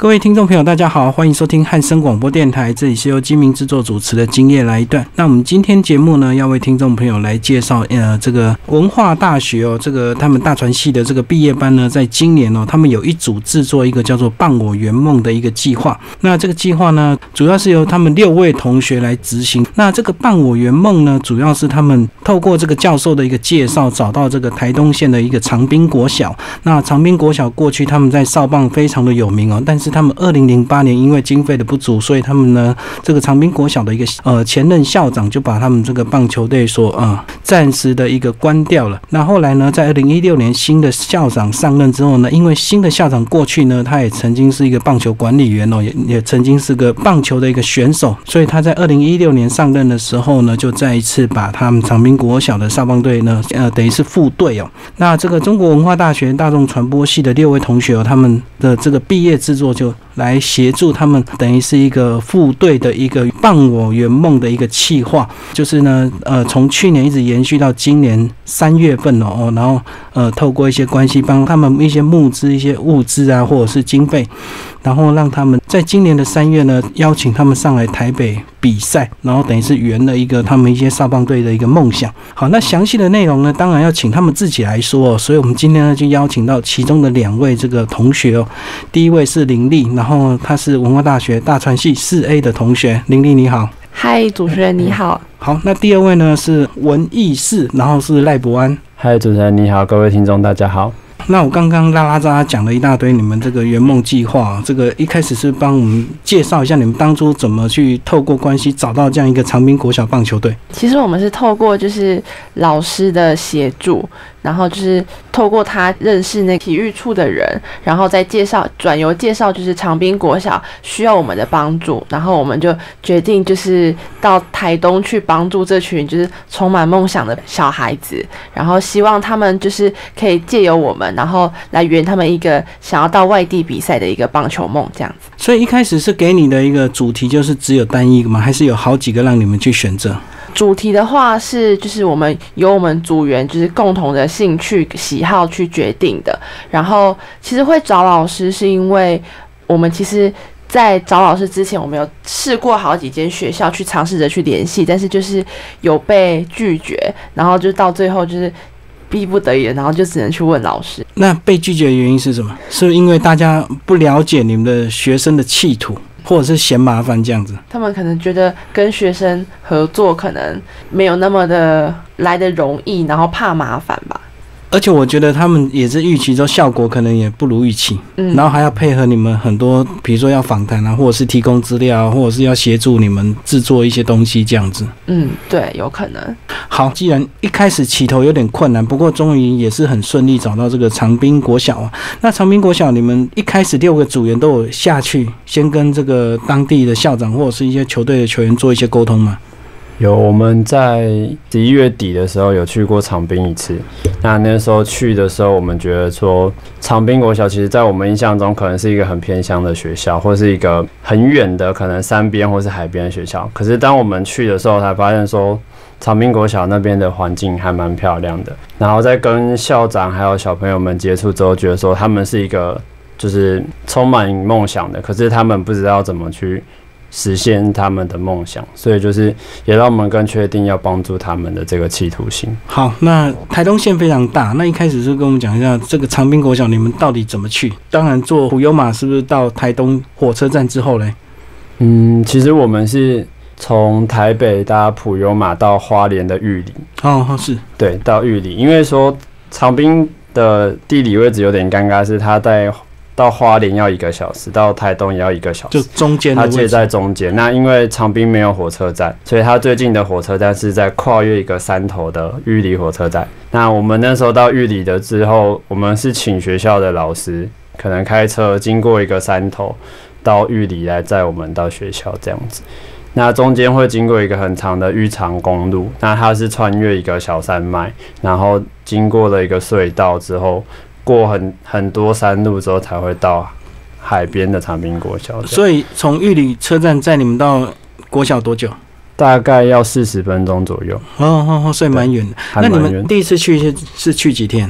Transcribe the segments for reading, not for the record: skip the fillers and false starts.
各位听众朋友大家好，欢迎收听汉声广播电台，这里是由金明制作主持的今夜来一段。那我们今天节目呢，要为听众朋友来介绍这个文化大学这个他们大传系的这个毕业班呢，在今年他们有一组制作一个叫做伴我圆梦的一个计划。那这个计划呢，主要是由他们6位同学来执行。那这个伴我圆梦呢，主要是他们透过这个教授的一个介绍，找到这个台东县的一个长滨国小。那长滨国小过去他们在少棒非常的有名但是他们2008年因为经费的不足，所以他们呢这个长滨国小的一个前任校长就把他们这个棒球队所暂时的一个关掉了。那后来呢，在2016年新的校长上任之后呢，因为新的校长过去呢，他也曾经是一个棒球管理员也曾经是个棒球的一个选手，所以他在2016年上任的时候呢，就再一次把他们长滨国小的少棒队呢等于是复队那这个中国文化大学大众传播系的6位同学他们的这个毕业制作就来协助他们，等于是一个副队的一个伴我圆梦的一个企划，就是呢从去年一直延续到今年3月份然后透过一些关系帮他们一些募资、一些物资啊，或者是经费，然后让他们在今年的3月呢，邀请他们上来台北比赛，然后等于是圆了一个他们一些少棒队的一个梦想。好，那详细的内容呢，当然要请他们自己来说所以我们今天呢就邀请到其中的2位这个同学第一位是林丽，然后他是文化大学大传系4A 的同学。林丽你好。 嗨，主持人你好。 好，那第2位呢是文艺士，然后是赖伯安。 嗨，主持人你好，各位听众大家好。 那我刚刚拉拉杂杂讲了一大堆你们这个圆梦计划这个一开始是帮我们介绍一下你们当初怎么去透过关系找到这样一个长滨国小棒球队。 其实我们是透过就是老师的协助，然后就是透过他认识那体育处的人，然后再转由介绍就是长滨国小需要我们的帮助，然后我们就决定就是到台东去帮助这群就是充满梦想的小孩子，然后希望他们就是可以借由我们，然后来圆他们一个想要到外地比赛的一个棒球梦这样子。 所以一开始是给你的一个主题就是只有单一个吗？还是有好几个让你们去选择？ 主题的话是就是我们组员就是共同的兴趣喜好去决定的，然后其实会找老师是因为我们其实在找老师之前，我们有试过好几间学校去尝试着去联系，但是就是有被拒绝，然后就到最后就是逼不得已，然后就只能去问老师。 那被拒绝的原因是什么？是因为大家不了解你们的学生的企图，或者是嫌麻烦这样子？ 他们可能觉得跟学生合作可能没有那么的来得容易，然后怕麻烦吧。 而且我觉得他们也是预期之后效果可能也不如预期，然后还要配合你们很多，比如说要访谈啊，或者是提供资料，或者是要协助你们制作一些东西这样子。 对，有可能。 好，既然一开始起头有点困难，不过终于也是很顺利找到这个长滨国小那长滨国小你们一开始6个组员都有下去，先跟这个当地的校长或者是一些球队的球员做一些沟通吗？ 有，我们在11月底的时候有去过长滨一次。那时候去的时候，我们觉得说长滨国小其实在我们印象中可能是一个很偏乡的学校，或是一个很远的可能山边或是海边的学校。可是当我们去的时候，才发现说长滨国小那边的环境还蛮漂亮的。然后在跟校长还有小朋友们接触之后，觉得说他们是一个就是充满梦想的，可是他们不知道怎么去实现他们的梦想，所以就是也让我们更确定要帮助他们的这个企图心。 好，那台东县非常大，那一开始就跟我们讲一下这个长滨国小你们到底怎么去？当然坐普悠玛是不是到台东火车站之后嘞？ 其实我们是从台北搭普悠玛到花莲的玉里。 是。对， 到玉里，因为说长滨的地理位置有点尴尬，是它到花莲要1个小时，到台东也要1个小时， 就中间的位置，它介在中间。那因为长滨没有火车站，所以它最近的火车站是在跨越一个山头的玉里火车站。那我们那时候到玉里的之后，我们是请学校的老师，可能开车经过一个山头到玉里来载我们到学校这样子。那中间会经过一个很长的玉长公路，那它是穿越一个小山脉，然后经过了一个隧道之后，过很多山路之后才会到海边的长滨国小。 所以从玉里车站载你们到国小多久？ 大概要40分钟左右。 所以蛮远的。那你们第一次去是去几天？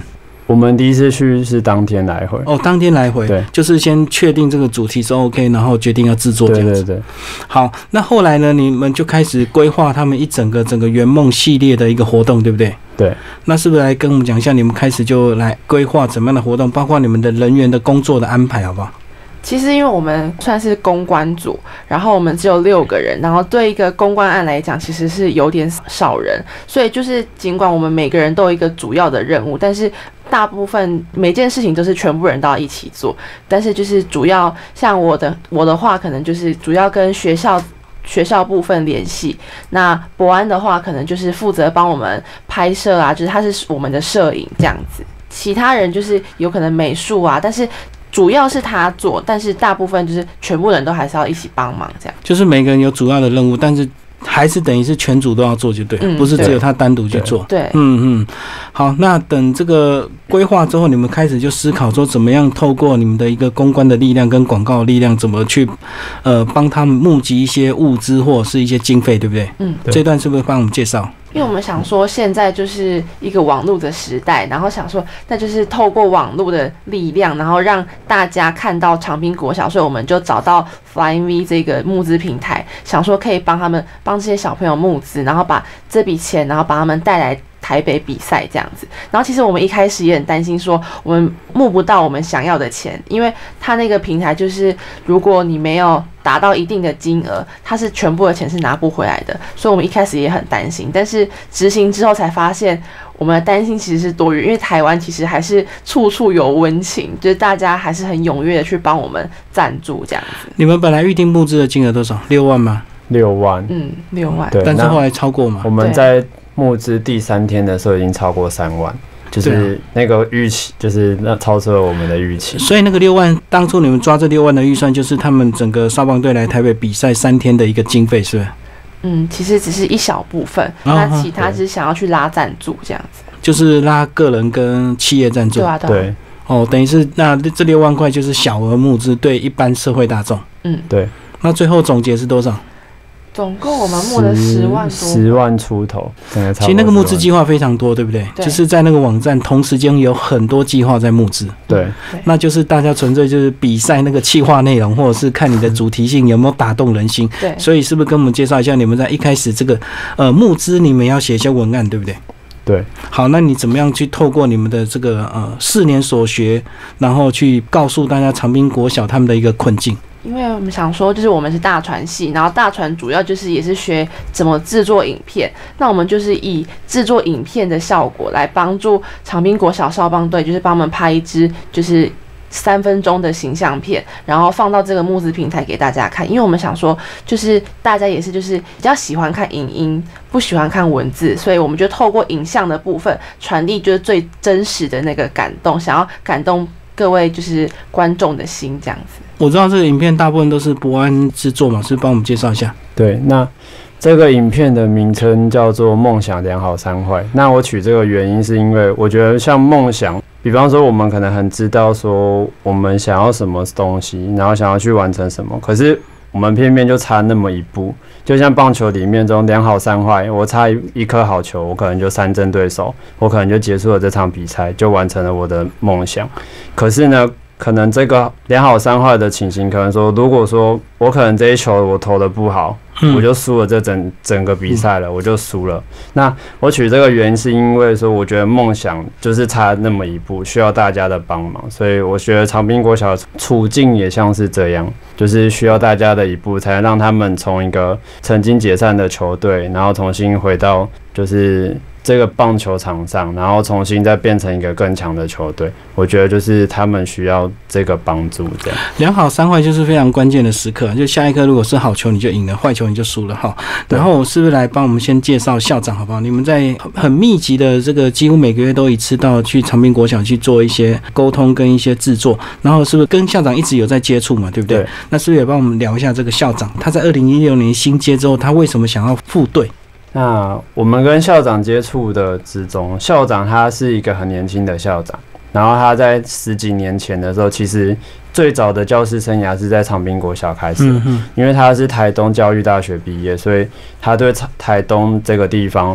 我们第一次去是当天来回。 哦，当天来回， 对， 就是先确定这个主题是 OK， 然后决定要制作这样子。 对。 好，那后来呢，你们就开始规划他们整个圆梦系列的一个活动，对不对？ 对。 那是不是来跟我们讲一下，你们开始就来规划怎么样的活动，包括你们的人员的工作的安排，好不好？ 其实因为我们算是公关组，然后我们只有6个人，然后对一个公关案来讲，其实是有点少人，所以就是尽管我们每个人都有一个主要的任务，但是大部分每件事情都是全部人都要一起做，但是就是主要像我的话，可能就是主要跟学校部分联系，那博安的话可能就是负责帮我们拍摄啊，就是他是我们的摄影这样子，其他人就是有可能美术啊，但是主要是他做，但是大部分就是全部人都还是要一起帮忙，这样。就是每个人有主要的任务，但是还是等于是全组都要做就对，不是只有他单独去做。 对， 好，那等这个规划之后，你们开始就思考说怎么样透过你们的一个公关的力量跟广告的力量，怎么去帮他们募集一些物资或是一些经费，对不对？这段是不是帮我们介绍？ 因为我们想说现在就是一个网络的时代，然后想说那就是透过网络的力量，然后让大家看到长滨国小，所以我们就找到 Flying V 这个募资平台，想说可以帮这些小朋友募资，然后把这笔钱，然后把他们带来台北比赛这样子。然后其实我们一开始也很担心说我们募不到我们想要的钱，因为他那个平台就是如果你没有达到一定的金额，它是全部的钱是拿不回来的，所以我们一开始也很担心，但是执行之后才发现我们的担心其实是多余，因为台湾其实还是处处有温情，就是大家还是很踊跃的去帮我们赞助这样子。 你们本来预定募资的金额多少？6万吗 ？6万。 6万。 对， 但是后来超过嘛？ 我们在募资第3天的时候已经超过3万。就是那个预期，就是那超出了我们的预期。 所以那个6万，当初你们抓这6万的预算，就是他们整个少棒队来台北比赛3天的一个经费，是不是？ 其实只是一小部分，那其他是想要去拉赞助这样子， 就是拉个人跟企业赞助。 对。 哦，等于是那这6万块就是小额募资，对一般社会大众。 对。 那最后总结是多少？ 总共我们募了10万多 ，10万出头， 其实那个募资计划非常多，对不对？就是在那个网站同时间有很多计划在募资。 对， 那就是大家纯粹就是比赛那个企划内容，或者是看你的主题性有没有打动人心。 对， 所以是不是跟我们介绍一下，你们在一开始这个募资，你们要写一些文案，对不对？ 对。 好，那你怎么样去透过你们的这个4年所学，然后去告诉大家长滨国小他们的一个困境？ 因为我们想说，就是我们是大传系，然后大传主要就是也是学怎么制作影片，那我们就是以制作影片的效果来帮助长滨国小少棒队，就是帮我们拍一支就是3分钟的形象片，然后放到这个募资平台给大家看。因为我们想说，就是大家也是就是比较喜欢看影音，不喜欢看文字，所以我们就透过影像的部分传递就是最真实的那个感动，想要感动各位就是观众的心这样子。 我知道这个影片大部分都是博安制作嘛，是帮我们介绍一下。 对，那这个影片的名称叫做《梦想良好3坏》。那我取这个原因是因为我觉得像梦想，比方说我们可能很知道说我们想要什么东西，然后想要去完成什么，可是我们偏偏就差那么一步。就像棒球里面中良好3坏，我差一颗好球，我可能就3振对手，我可能就结束了这场比赛，就完成了我的梦想。可是呢，可能这个良好3坏的情形，可能说，如果说我可能这一球我投的不好，我就输了这整个比赛了，我就输了。那我取这个原因是因为说，我觉得梦想就是差那么一步，需要大家的帮忙，所以我觉得长滨国小的处境也像是这样，就是需要大家的一步，才能让他们从一个曾经解散的球队，然后重新回到就是这个棒球场上，然后重新再变成一个更强的球队。我觉得就是他们需要这个帮助，这样。 良好3坏就是非常关键的时刻，就下一颗如果是好球你就赢了，坏球你就输了哈。然后我是不是来帮我们先介绍校长好不好？你们在很密集的这个几乎每个月都一次到去长滨国小去做一些沟通跟一些制作，然后是不是跟校长一直有在接触嘛？对不对？ 对。 那是不是也帮我们聊一下这个校长？他在2016年新接之后，他为什么想要复队？ 那我们跟校长接触的之中，校长他是一个很年轻的校长，然后他在10几年前的时候，其实最早的教师生涯是在长滨国小开始，因为他是台东教育大学毕业，所以他对台东这个地方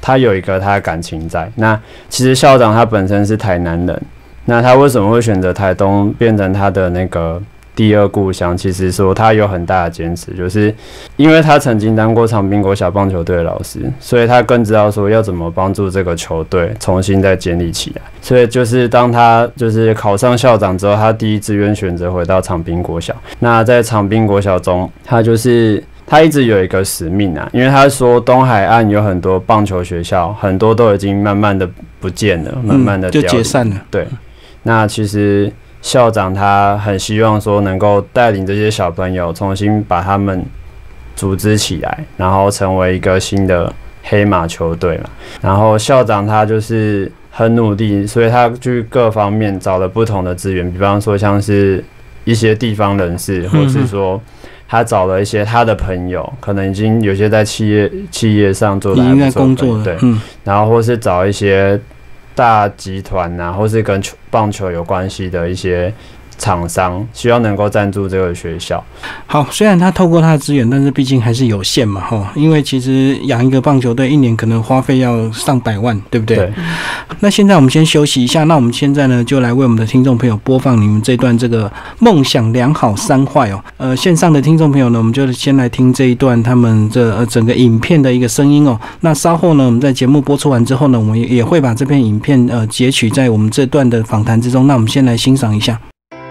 他有一个他的感情在。那其实校长他本身是台南人，那他为什么会选择台东变成他的那个第二故乡？其实说他有很大的坚持，就是因为他曾经当过长滨国小棒球队的老师，所以他更知道说要怎么帮助这个球队重新再建立起来。所以就是当他就是考上校长之后，他第一志愿选择回到长滨国小。那在长滨国小中，他一直有一个使命啊，因为他说东海岸有很多棒球学校，很多都已经慢慢的不见了，慢慢的就解散了。 对，那其实校长他很希望说能够带领这些小朋友重新把他们组织起来，然后成为一个新的黑马球队嘛。然后校长他就是很努力，所以他去各方面找了不同的资源，比方说像是一些地方人士，或是说他找了一些他的朋友，可能已经有些在企业上做的还不错，已经在工作了，对，然后或是找一些大集团啊，或是跟棒球有关系的一些厂商，希望能够赞助这个学校。 好，虽然他透过他的资源，但是毕竟还是有限嘛，因为其实养一个棒球队一年可能花费要上百万，对不对？对。那现在我们先休息一下，那我们现在呢就来为我们的听众朋友播放你们这段这个梦想良好三坏哦。线上的听众朋友呢，我们就先来听这一段他们这整个影片的一个声音哦。那稍后呢，我们在节目播出完之后呢，我们也会把这片影片截取在我们这段的访谈之中。那我们先来欣赏一下。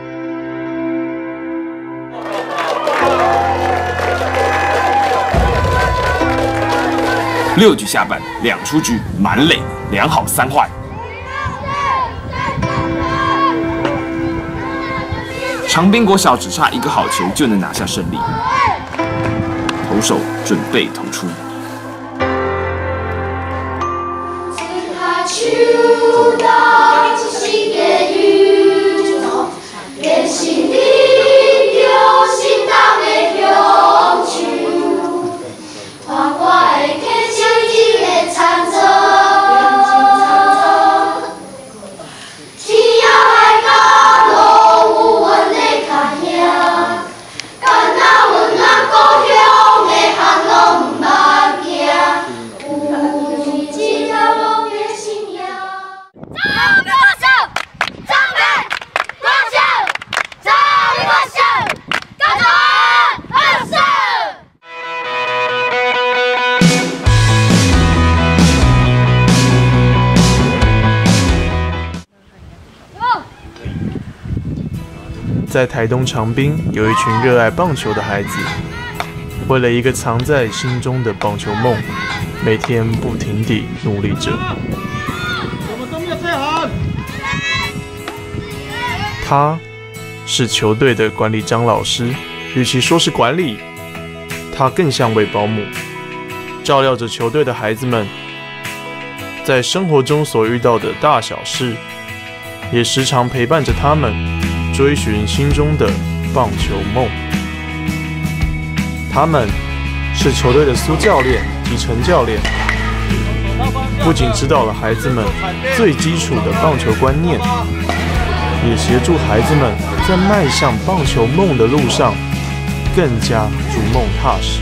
6局下半，2出局，满垒，良好3坏。长滨国小只差1个好球就能拿下胜利，投手准备投出。 在台东长滨，有一群热爱棒球的孩子，为了一个藏在心中的棒球梦，每天不停地努力着。我们都没有退好。他是球队的管理张老师，与其说是管理，他更像位保姆，照料着球队的孩子们，在生活中所遇到的大小事，也时常陪伴着他们。追寻心中的棒球梦。他们是球队的苏教练及陈教练，不仅指导了孩子们最基础的棒球观念，也协助孩子们在迈向棒球梦的路上更加逐梦踏实。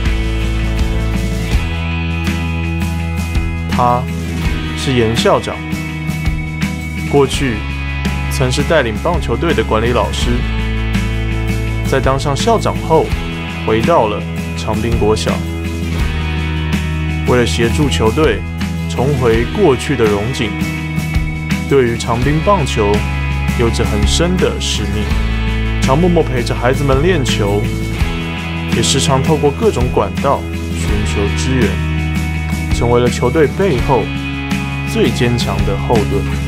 他是严校长，过去曾是带领棒球队的管理老师，在当上校长后，回到了长滨国小，为了协助球队重回过去的荣景，对于长滨棒球有着很深的使命，常默默陪着孩子们练球，也时常透过各种管道寻求支援，成为了球队背后最坚强的后盾。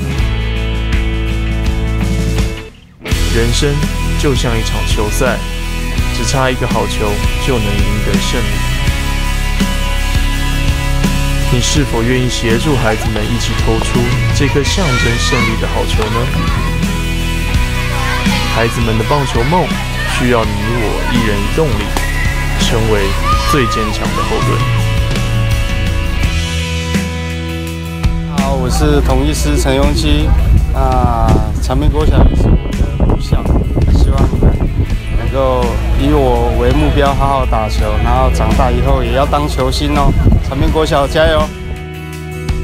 人生就像一场球赛，只差一个好球就能赢得胜利。你是否愿意协助孩子们一起投出这颗象征胜利的好球呢？孩子们的棒球梦需要你我一人一动力，成为最坚强的后盾。 好，我是统一师陈庸基。长滨国小也是我的母校，希望你们能够以我为目标，好好打球，然后长大以后也要当球星哦。长滨国小加油！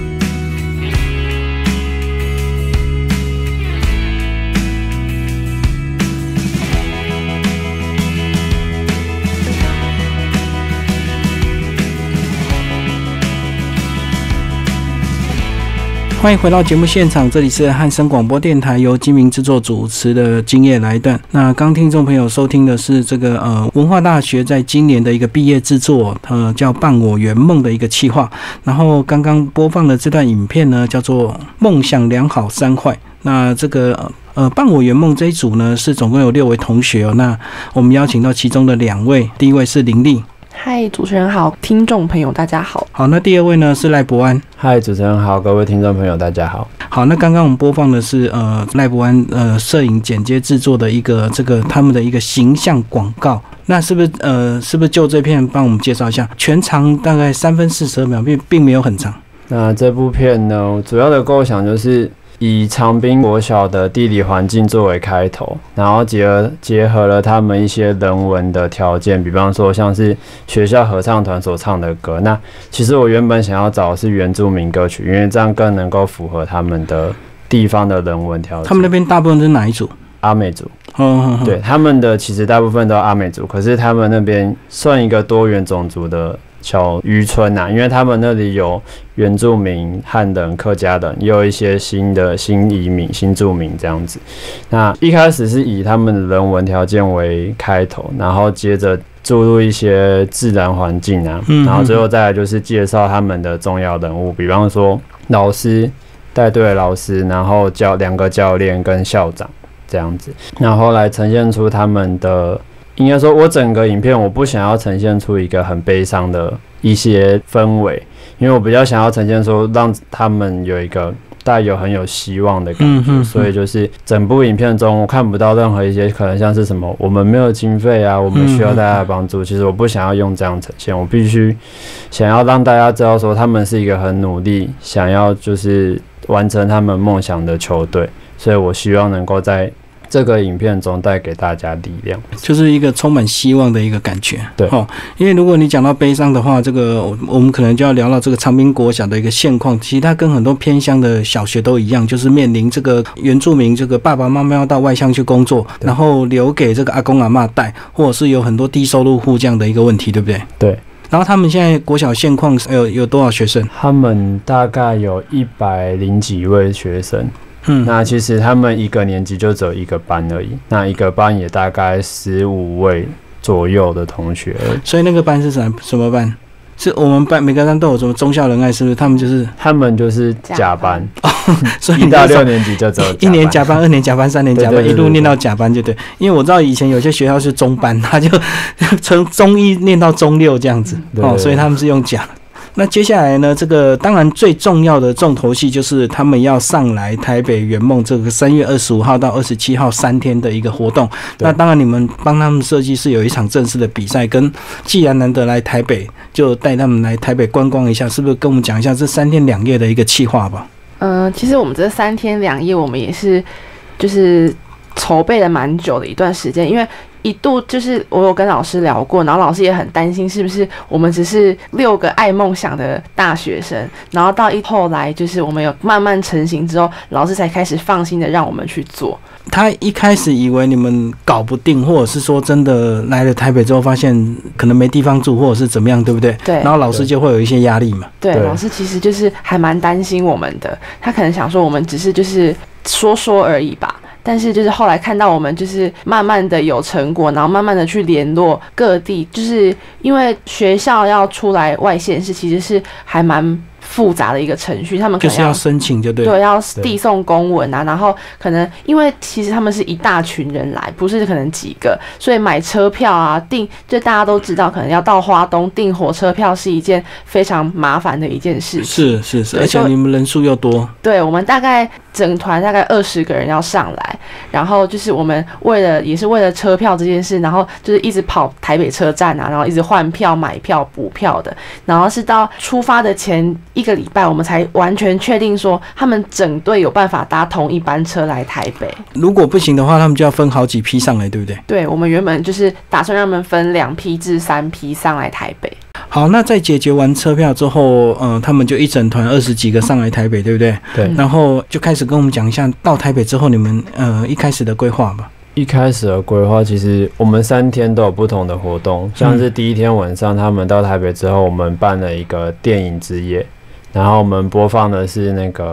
欢迎回到节目现场，这里是汉声广播电台由金明制作主持的今夜来一段。那刚听众朋友收听的是这个文化大学在今年的一个毕业制作，叫伴我圆梦的一个企划。然后刚刚播放的这段影片呢，叫做梦想良好3坏。那这个伴我圆梦这一组呢，是总共有6位同学哦。那我们邀请到其中的2位，第一位是林丽。 嗨，主持人好，听众朋友大家好。 好，那第2位呢是赖伯安。 嗨，主持人好，各位听众朋友大家好。 好，那刚刚我们播放的是赖伯安摄影剪接制作的一个他们的一个形象广告。那是不是就这片帮我们介绍一下？全长大概3分42秒，并没有很长。 那这部片呢，主要的构想就是以长滨国小的地理环境作为开头，然后结合了他们一些人文的条件，比方说像是学校合唱团所唱的歌。那其实我原本想要找的是原住民歌曲，因为这样更能够符合他们的地方的人文条件。 他们那边大部分是哪一组？ 阿美族。对，他们的其实大部分都是阿美族，可是他们那边算一个多元种族的小渔村因为他们那里有原住民、汉人、客家人，也有一些新移民、新住民这样子。那一开始是以他们的人文条件为开头，然后接着注入一些自然环境然后最后再来就是介绍他们的重要人物，比方说老师、带队的老师，然后2个教练跟校长这样子，然后来呈现出他们的。应该说，我整个影片我不想要呈现出一个很悲伤的一些氛围，因为我比较想要呈现说，让他们有一个带有很有希望的感觉。所以就是整部影片中，我看不到任何一些可能像是什么我们没有经费我们需要大家的帮助。其实我不想要用这样呈现，我必须想要让大家知道说，他们是一个很努力，想要就是完成他们梦想的球队。所以我希望能够在这个影片中带给大家力量， 就是一个充满希望的一个感觉。 对， 因为如果你讲到悲伤的话，这个我们可能就要聊到这个长滨国小的一个现况。其实它跟很多偏乡的小学都一样，就是面临这个原住民这个爸爸妈妈要到外乡去工作，然后留给这个阿公阿嬷带，或者是有很多低收入户这样的一个问题，对不对？ 对。 然后他们现在国小现况有多少学生？ 他们大概有100几位学生。那其实他们一个年级就只有一个班而已，那一个班也大概15位左右的同学而已。 所以那个班是什么班？是我们班每个班都有什么忠孝仁爱，是不是？他们就是甲班，所以1到6年级就只有1年甲班、2年甲班、3年甲班，一路念到甲班就对。因为我知道以前有些学校是中班，他就从中1念到中6这样子，所以他们是用甲。那接下来呢，这个当然最重要的重头戏就是他们要上来台北圆梦这个3月25号到27号3天的一个活动。那当然你们帮他们设计是有一场正式的比赛，跟既然难得来台北，就带他们来台北观光一下，是不是跟我们讲一下这3天2夜的一个企划吧？ 其实我们这3天2夜我们也是就是筹备了蛮久的一段时间，因为一度就是我有跟老师聊过，然后老师也很担心是不是我们只是6个爱梦想的大学生，然后到后来就是我们有慢慢成型之后，老师才开始放心的让我们去做。 他一开始以为你们搞不定，或者是说真的来了台北之后发现可能没地方住，或者是怎么样，对不对？ 对。 然后老师就会有一些压力嘛。 对，老师其实就是还蛮担心我们的，他可能想说我们只是就是说而已吧。但是就是后来看到我们就是慢慢的有成果，然后慢慢的去联络各地，就是因为学校要出来外县市，其实是还蛮复杂的一个程序，他们可能就是要申请就对了， 对，要递送公文然后可能因为其实他们是一大群人来，不是可能几个，所以买车票就大家都知道，可能要到花东订火车票是一件非常麻烦的一件事情。 是，而且你们人数又多。 对，我们大概整团大概20个人要上来，然后就是我们也是为了车票这件事，然后就是一直跑台北车站然后一直换票、买票、补票的，然后是到出发的前1个礼拜，我们才完全确定说他们整队有办法搭同一班车来台北。 如果不行的话，他们就要分好几批上来，对不对？对， 我们原本就是打算让他们分2批至3批上来台北。 好，那在解决完车票之后，他们就一整团20几个上来台北，对不对？ 对。 然后就开始跟我们讲一下到台北之后你们一开始的规划吧。 一开始的规划，其实我们3天都有不同的活动，像是第1天晚上他们到台北之后，我们办了一个电影之夜，然后我们播放的是那个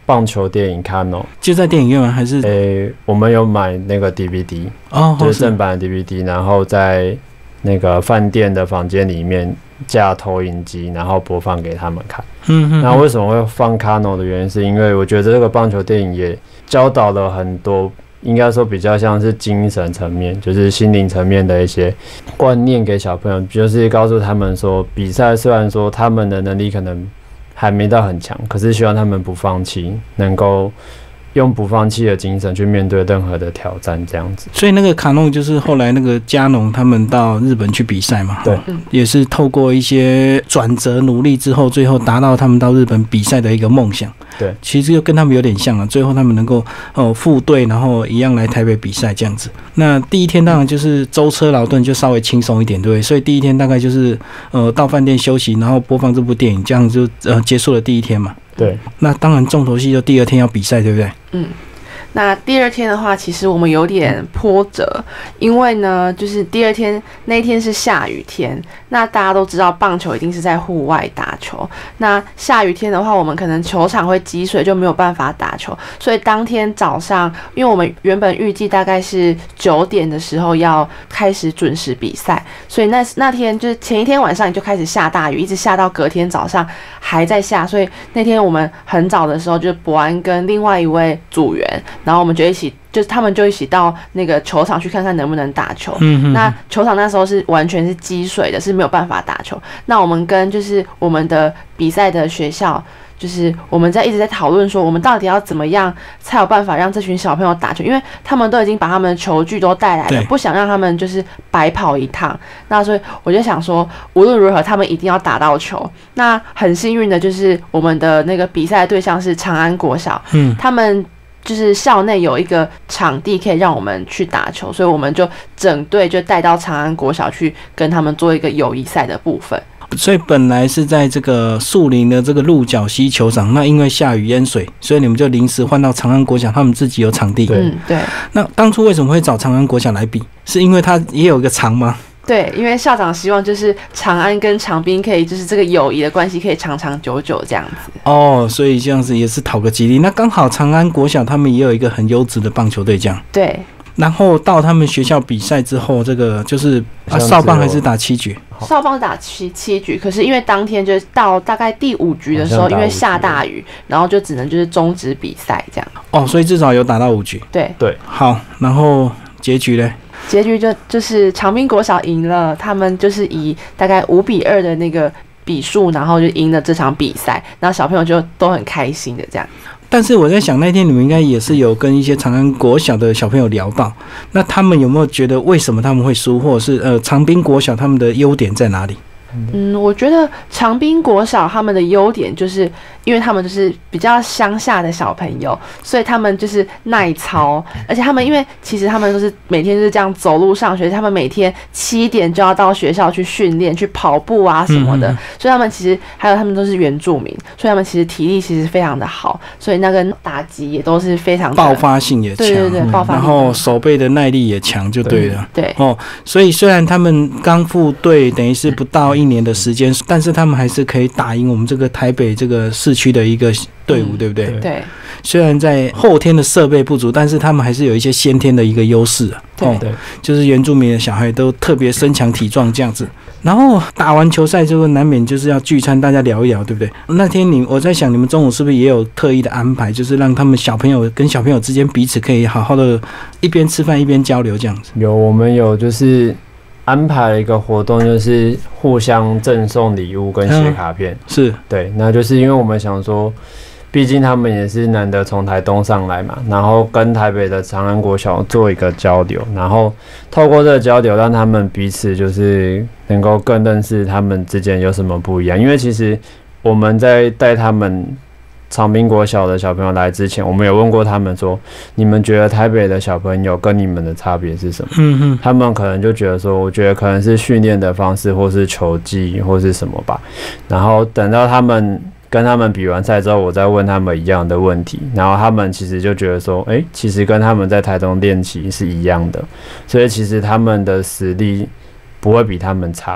棒球电影 Kano， 就在电影院吗？还是？ 我们有买那个 DVD， 就是正版的 DVD， 然后在那个饭店的房间里面架投影机，然后播放给他们看。那为什么会放 Kano 的原因，是因为我觉得这个棒球电影也教导了很多，应该说比较像是精神层面，就是心灵层面的一些观念给小朋友，就是告诉他们说，比赛虽然说他们的能力可能还没到很强，可是希望他们不放弃，能够用不放弃的精神去面对任何的挑战，这样子。 所以那个卡农就是后来那个加农他们到日本去比赛嘛， 对， 也是透过一些转折努力之后，最后达到他们到日本比赛的一个梦想。 对， 其实就跟他们有点像了，最后他们能够复队，然后一样来台北比赛这样子。那第一天当然就是舟车劳顿，就稍微轻松一点，对不对？所以第一天大概就是到饭店休息，然后播放这部电影，这样就结束了第一天嘛。 对， 那当然重头戏就第二天要比赛，对不对？ 那第二天的话，其实我们有点波折，因为呢，就是第二天那一天是下雨天。那大家都知道，棒球一定是在户外打球。那下雨天的话，我们可能球场会积水，就没有办法打球。所以当天早上，因为我们原本预计大概是9点的时候要开始准时比赛，所以那天就是前一天晚上就开始下大雨，一直下到隔天早上还在下。所以那天我们很早的时候，就是伯安跟另外一位组员，然后我们就他们就一起到那个球场去看看能不能打球。那球场那时候是完全是积水的，是没有办法打球。那我们跟就是我们的比赛的学校，就是我们一直在讨论说，我们到底要怎么样才有办法让这群小朋友打球，因为他们都已经把他们的球具都带来了，不想让他们就是白跑一趟。那所以我就想说，无论如何他们一定要打到球。那很幸运的就是我们的那个比赛的对象是长安国小，他们就是校内有一个场地可以让我们去打球，所以我们就整队就带到长安国小去跟他们做一个友谊赛的部分。 所以本来是在这个树林的这个鹿角溪球场，那因为下雨淹水，所以你们就临时换到长安国小，他们自己有场地。 对。 那当初为什么会找长安国小来比？是因为他也有一个场吗？ 对，因为校长希望就是长安跟长滨可以就是这个友谊的关系可以长长久久这样子。 所以这样子也是讨个吉利。那刚好长安国小他们也有一个很优质的棒球队这样。 对。 然后到他们学校比赛之后，这个就是少棒还是打7局？ 少棒打七局，可是因为当天就是到大概第5局的时候，因为下大雨，然后就只能就是终止比赛这样。 所以至少有打到5局。 对。 好，然后结局呢？ 结局就是长滨国小赢了，他们就是以大概5-2的那个比数，然后就赢了这场比赛，然后小朋友就都很开心的这样。 但是我在想，那天你们应该也是有跟一些长安国小的小朋友聊到，那他们有没有觉得为什么他们会输，或者是长滨国小他们的优点在哪里？ 我觉得长滨国小他们的优点就是因为他们就是比较乡下的小朋友，所以他们就是耐操，而且他们因为其实他们都是每天就是这样走路上学，他们每天7点就要到学校去训练，去跑步啊什么的，所以他们其实还有他们都是原住民，所以他们其实体力其实非常的好，所以那个打击也都是非常的爆发性也强， 对，爆发性， 然后手背的耐力也强就对了。 对。 所以虽然他们刚复队，等于是不到1年的时间，但是他们还是可以打赢我们这个台北这个市区的一个队伍，对不对？ 对。 虽然在后天的设备不足，但是他们还是有一些先天的一个优势啊。 对。 就是原住民的小孩都特别身强体壮这样子。然后打完球赛之后，难免就是要聚餐，大家聊一聊，对不对？那天我在想，你们中午是不是也有特意的安排，就是让他们小朋友跟小朋友之间彼此可以好好的一边吃饭一边交流这样子？ 我们有就是安排了一个活动，就是互相赠送礼物跟写卡片。 是。 对，那就是因为我们想说，毕竟他们也是难得从台东上来嘛，然后跟台北的长安国小做一个交流，然后透过这个交流，让他们彼此就是能够更认识他们之间有什么不一样。因为其实我们在带他们长滨国小的小朋友来之前，我们有问过他们说，你们觉得台北的小朋友跟你们的差别是什么？他们可能就觉得说，我觉得可能是训练的方式，或是球技，或是什么吧。然后等到跟他们比完赛之后，我再问他们一样的问题，然后他们其实就觉得说，其实跟他们在台东练习是一样的，所以其实他们的实力不会比他们差。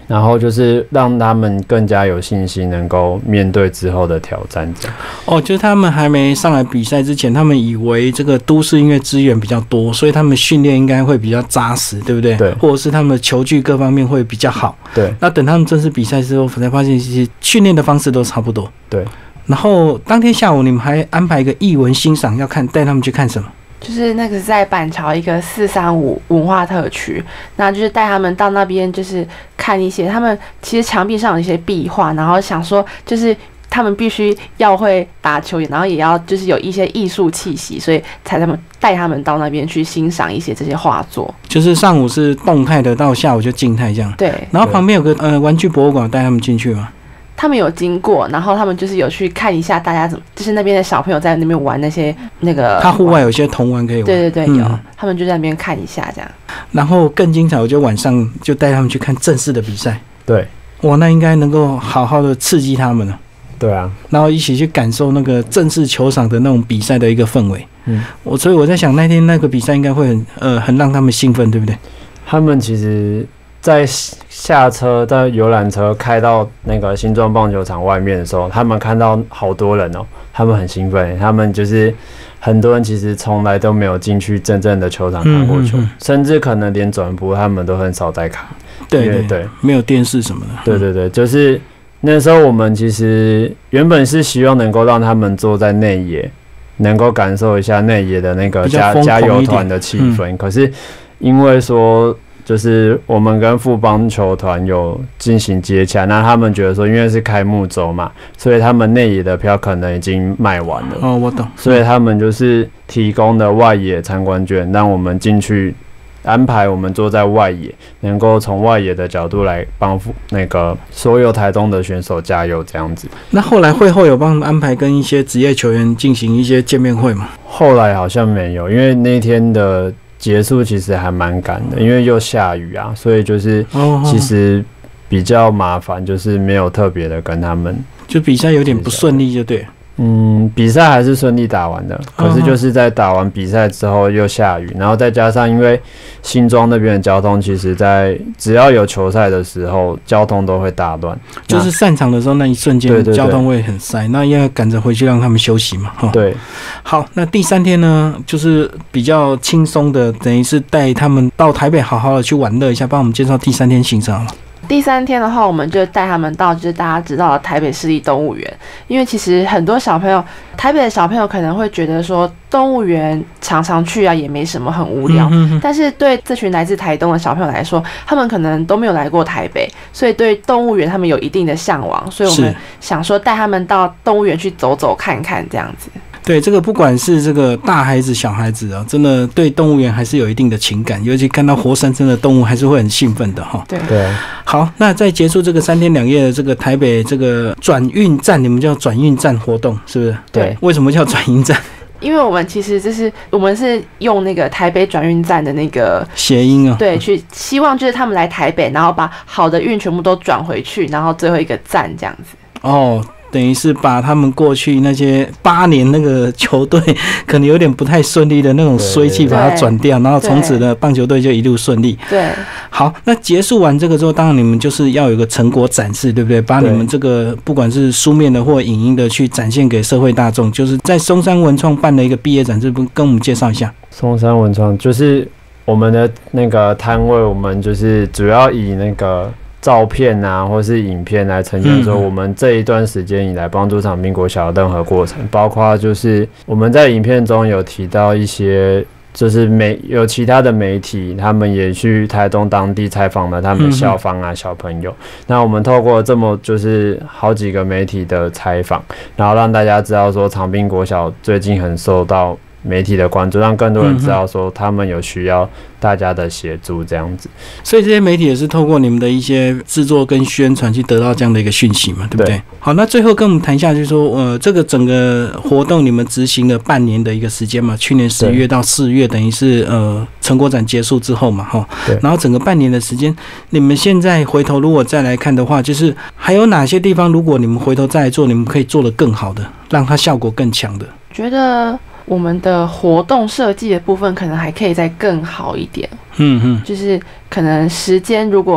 然后就是让他们更加有信心，能够面对之后的挑战。这样哦，就是他们还没上来比赛之前，他们以为这个都市音乐资源比较多，所以他们训练应该会比较扎实，对不对？ 对， 或者是他们的球具各方面会比较好。 对， 那等他们正式比赛之后，才发现其实训练的方式都差不多。 对， 然后当天下午你们还安排一个艺文欣赏，要看带他们去看什么？ 就是那个在板桥一个435文化特区，那就是带他们到那边，就是看一些他们其实墙壁上有一些壁画，然后想说就是他们必须要会打球，然后也要就是有一些艺术气息，所以才带他们到那边去欣赏一些这些画作。就是上午是动态的，到下午就静态这样。 对。 然后旁边有个玩具博物馆，带他们进去吗？ 他们有经过，然后他们就是有去看一下大家怎么，就是那边的小朋友在那边玩那些那个。他户外有些童玩可以玩。 对对对，有，他们就在那边看一下这样。 然后更精彩，我就晚上就带他们去看正式的比赛。 对， 哇，那应该能够好好的刺激他们了。 对啊， 然后一起去感受那个正式球场的那种比赛的一个氛围。所以我在想，那天那个比赛应该会很让他们兴奋，对不对？ 他们其实在下车在游览车开到那个新庄棒球场外面的时候，他们看到好多人哦，他们很兴奋。他们就是很多人其实从来都没有进去真正的球场看过球，甚至可能连转播他们都很少在看。 对，没有电视什么的。 对，就是那时候我们其实原本是希望能够让他们坐在内野，能够感受一下内野的那个加油团的气氛。可是因为说就是我们跟富邦球团有进行接洽，那他们觉得说，因为是开幕周嘛，所以他们内野的票可能已经卖完了。 哦，我懂。 所以他们就是提供的外野参观券，让我们进去安排我们坐在外野，能够从外野的角度来帮那个所有台东的选手加油这样子。 那后来会后有帮他们安排跟一些职业球员进行一些见面会吗？ 后来好像没有，因为那天的结束其实还蛮赶的，因为又下雨啊，所以就是其实比较麻烦，就是没有特别的跟他们， 就比赛有点不顺利，就对。 比赛还是顺利打完的，可是就是在打完比赛之后又下雨，然后再加上因为新庄那边的交通，其实在只要有球赛的时候，交通都会大乱， 就是散场的时候那一瞬间，交通会很塞，那要赶着回去让他们休息嘛。 对， 好，那第3天呢，就是比较轻松的，等于是带他们到台北好好的去玩乐一下，帮我们介绍第3天行程好了。 第3天的话，我们就带他们到就是大家知道的台北市立动物园，因为其实很多小朋友，台北的小朋友可能会觉得说动物园常常去啊，也没什么，很无聊。但是对这群来自台东的小朋友来说，他们可能都没有来过台北，所以对动物园他们有一定的向往，所以我们想说带他们到动物园去走走看看这样子。 对，这个不管是这个大孩子小孩子啊，真的对动物园还是有一定的情感，尤其看到活生生的动物，还是会很兴奋的哈。 对。 好，那在结束这个3天2夜的这个台北这个转运站，你们叫转运站活动是不是？ 对。 为什么叫转运站？ 因为我们其实我们是用那个台北转运站的那个谐音啊， 对，去希望就是他们来台北，然后把好的运全部都转回去，然后最后一个站这样子。 哦。等于是把他们过去那些8年那个球队可能有点不太顺利的那种衰气把它转掉，然后从此的棒球队就一路顺利。 对， 好，那结束完这个之后，当然你们就是要有个成果展示，对不对？把你们这个不管是书面的或影音的去展现给社会大众，就是在松山文创办的一个毕业展示，跟我们介绍一下。 松山文创就是我们的那个摊位，我们就是主要以那个照片啊，或是影片来呈现说我们这一段时间以来帮助长滨国小的任何过程，包括就是我们在影片中有提到一些，就是有其他的媒体，他们也去台东当地采访了他们校方啊小朋友。那我们透过这么就是好几个媒体的采访，然后让大家知道说长滨国小最近很受到媒体的关注，让更多人知道说他们有需要大家的协助这样子。 所以这些媒体也是透过你们的一些制作跟宣传去得到这样的一个讯息嘛，对不对？好，那最后跟我们谈一下，就是说这个整个活动你们执行了半年的一个时间嘛，去年11月到4月，等于是成果展结束之后嘛，哈。然后整个半年的时间，你们现在回头如果再来看的话，就是还有哪些地方，如果你们回头再来做，你们可以做得更好的，让它效果更强的？ 觉得我们的活动设计的部分可能还可以再更好一点。就是可能时间如果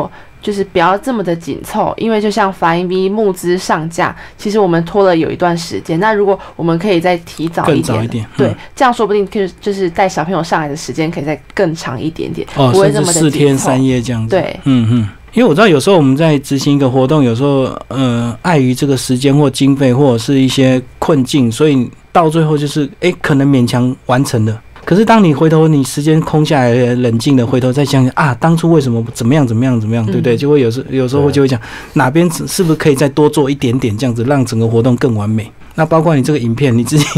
就是不要这么的紧凑，因为就像法音 V 募资上架，其实我们拖了有一段时间。那如果我们可以再提早一点， 更早一点， 对，这样说不定就是带小朋友上来的时间可以再更长一点点， 哦， 不会这么的甚至4天3夜这样子。 对， 因为我知道有时候我们在执行一个活动，有时候碍于这个时间或经费或者是一些困境，所以到最后就是可能勉强完成了。可是当你回头，你时间空下来，冷静的回头再想想啊，当初为什么怎么样，对不对？就会有时候就会讲哪边是不是可以再多做一点点，这样子让整个活动更完美。那包括你这个影片，你自己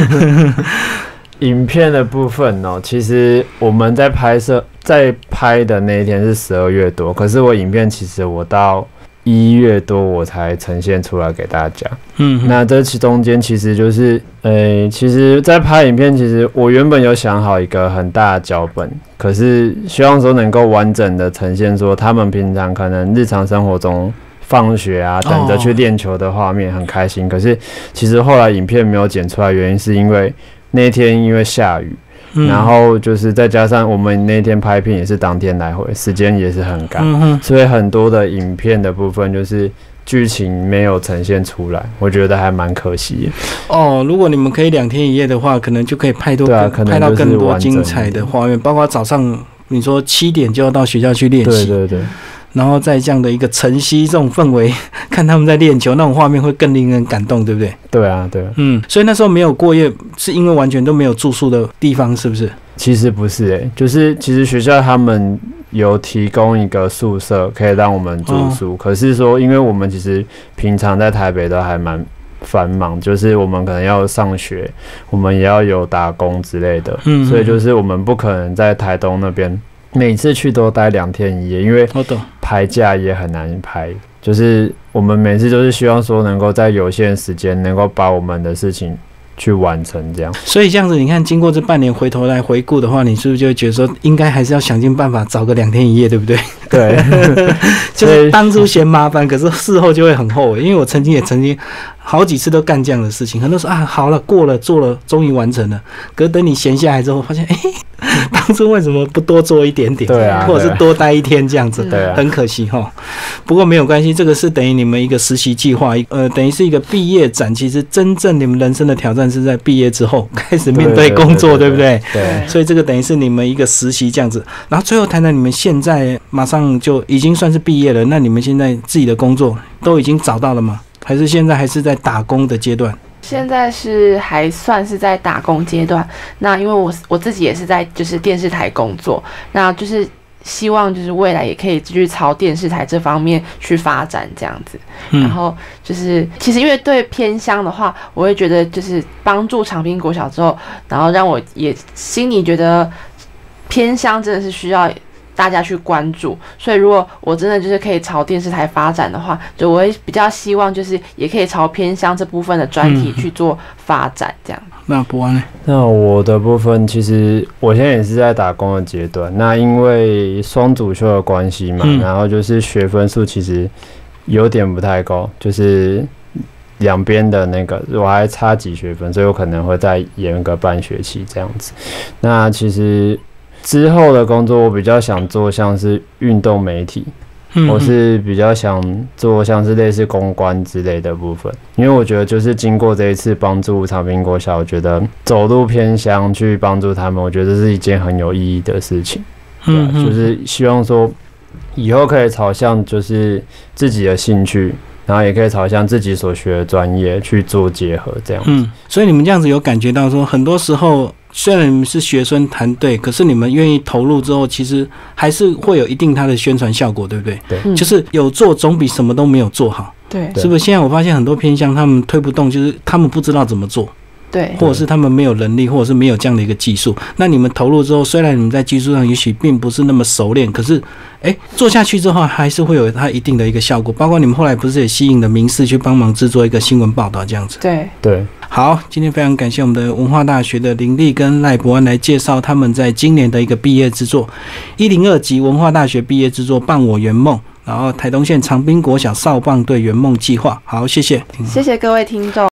影片的部分哦，其实我们在拍的那一天是12月多，可是我影片其实我到1月多我才呈现出来给大家。那这中间其实就是，其实在拍影片，其实我原本有想好一个很大的脚本，可是希望说能够完整的呈现说他们平常可能日常生活中放学啊，等着去练球的画面很开心。可是其实后来影片没有剪出来，原因是因为那天因为下雨。然后就是再加上我们那天拍片也是当天来回，时间也是很赶，所以很多的影片的部分就是剧情没有呈现出来，我觉得还蛮可惜的。 如果你们可以2天1夜的话，可能就可以拍到更多精彩的画面，包括早上你说7点就要到学校去练习，对。然后在这样的一个晨曦这种氛围，看他们在练球，那种画面会更令人感动，对不对？ 对啊。 所以那时候没有过夜，是因为完全都没有住宿的地方，是不是？ 其实不是就是其实学校他们有提供一个宿舍可以让我们住宿，可是说因为我们其实平常在台北都还蛮繁忙，就是我们可能要上学，我们也要有打工之类的，所以就是我们不可能在台东那边每次去都待2天1夜，因为排假也很难排，就是我们每次都是希望说能够在有限时间能够把我们的事情去完成这样。 所以这样子你看经过这半年回头来回顾的话，你是不是就会觉得说应该还是要想尽办法找个2天1夜，对不对？ 对就是当初嫌麻烦，可是事后就会很后悔，因为我曾经好几次都干这样的事情，很多时候好了过了做了终于完成了，可是等你闲下来之后发现当初为什么不多做一点点， 对啊， 或者是多待1天这样子， 对啊， 很可惜不过没有关系，这个是等于你们一个实习计划，等于是一个毕业展。其实真正你们人生的挑战是在毕业之后开始面对工作，对不对？ 对。 所以这个等于是你们一个实习这样子。然后最后谈谈你们现在马上就已经算是毕业了，那你们现在自己的工作都已经找到了吗？还是现在还是在打工的阶段？ 现在是还算是在打工阶段。那因为我自己也是在就是电视台工作，那就是希望就是未来也可以继续朝电视台这方面去发展这样子。然后就是其实因为对偏乡的话，我会觉得就是帮助长滨国小之后，然后让我也心里觉得偏乡真的是需要大家去关注，所以如果我真的就是可以朝电视台发展的话，就我会比较希望就是也可以朝偏乡这部分的专题去做发展这样。 那不安呢？ 那我的部分其实我现在也是在打工的阶段，那因为双主修的关系嘛，然后就是学分数其实有点不太高，就是两边的那个我还差几学分，所以我可能会再延个半学期这样子。那其实之后的工作我比较想做像是运动媒体，我是比较想做像是类似公关之类的部分，因为我觉得就是经过这一次帮助长滨国小，我觉得走入偏乡去帮助他们，我觉得这是一件很有意义的事情。对啊，就是希望说以后可以朝向就是自己的兴趣，然后也可以朝向自己所学的专业去做结合这样子。 所以你们这样子有感觉到说，很多时候虽然你们是学生团队，可是你们愿意投入之后，其实还是会有一定它的宣传效果，对不对？ 对， 就是有做总比什么都没有做好。 对， 是不是？现在我发现很多偏乡他们推不动，就是他们不知道怎么做。 对， 或者是他们没有能力，或者是没有这样的一个技术。那你们投入之后，虽然你们在技术上也许并不是那么熟练，可是做下去之后还是会有它一定的一个效果。包括你们后来不是也吸引了民视去帮忙制作一个新闻报道这样子。 对。 好，今天非常感谢我们的文化大学的林立跟赖博安来介绍他们在今年的一个毕业制作102级文化大学毕业制作《棒我圆梦》，然后台东县长滨国小少棒队圆梦计划。好，谢谢各位听众。